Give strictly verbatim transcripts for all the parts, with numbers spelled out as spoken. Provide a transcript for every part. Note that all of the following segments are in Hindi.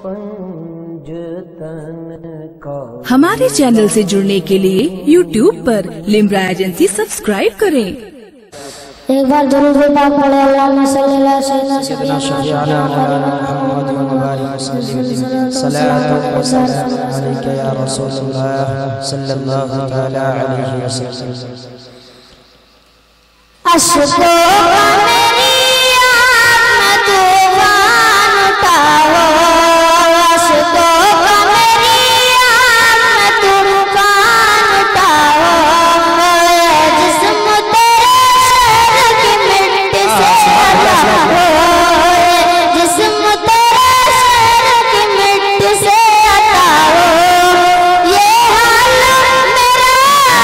हमारे चैनल से जुड़ने के लिए यूट्यूब पर लिम्रा एजेंसी सब्सक्राइब करें। एक बार दुरूद पाक पढ़े अल्लाहुम्मा सल्ली अला सय्यिदना सलातु व सलाम अलैका या रसूलल्लाह सल्लल्लाहु तआला अलैहि वसल्लम। अशको मेरी आँख तूफान उठाओ, अशको मेरी आँख तूफान उठाओ, जिस्म तेरे शहर की मिट्टी से हटाओ, जिस्म तेरे शहर की मिट्टी से हटाओ। ये हाल मेरा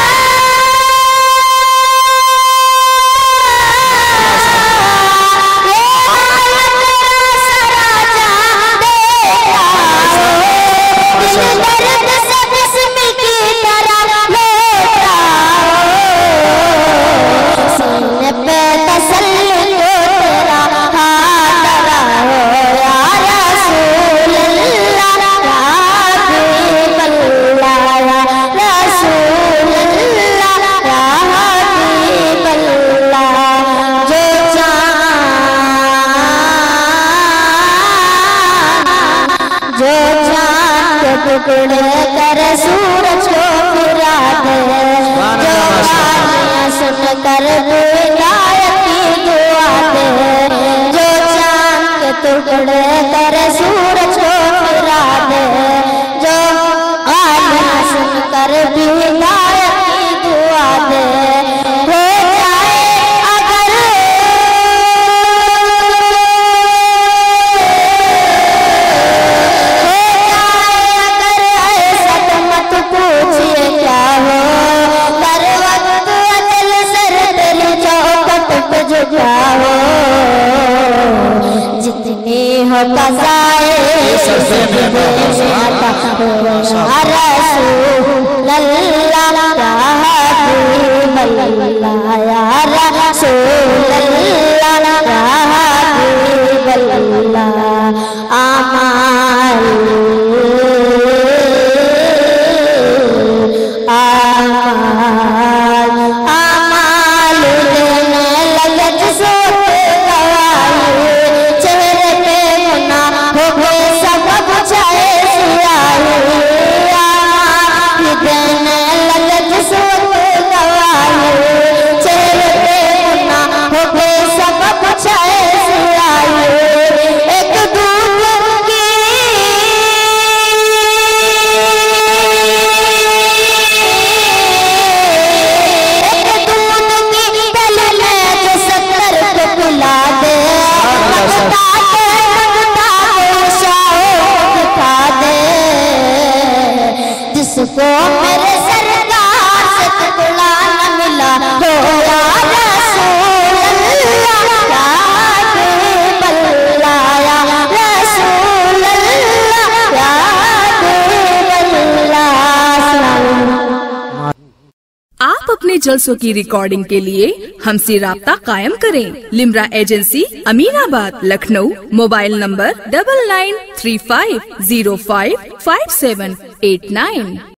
टुकड़े कर सूरज को गिरा दे, जो गालियां सुन कर विलायत की दुआ दे, जो चांद के टुकड़े कर सूरज को गिरा दे, जो गालियां सुन कर विलायत की दुआ दे। हो जाए अगर पूछिए क्या हो, कर वक्त अजल सर दिल चौखट पे झुकाओ, जितनी हो कज़ाए रसूल अल्लाह या हबीब अल्लाह या रसूल अल्लाह या हबीब अल्लाह। आमाल आमाल देने लगे जिसो गवाही, चेहरे पे गुनाह हो गए सब बुझाए सियाही। आमाल देने लगे जिसो गवाही, चेहरे पे गुनाह हो गए सब बुझाए सियाही। एक दूध की जिसको मेरे सरकार से टुकड़ा न मिला हो या रसूल अल्लाह या हबीब अल्लाह या रसूल अल्लाह या हबीब अल्लाह। आप अपने जलसों की रिकॉर्डिंग के लिए हमसे राब्ता कायम करें। Limra agency Aminabad Lucknow. Mobile number double nine three five zero five five seven eight nine.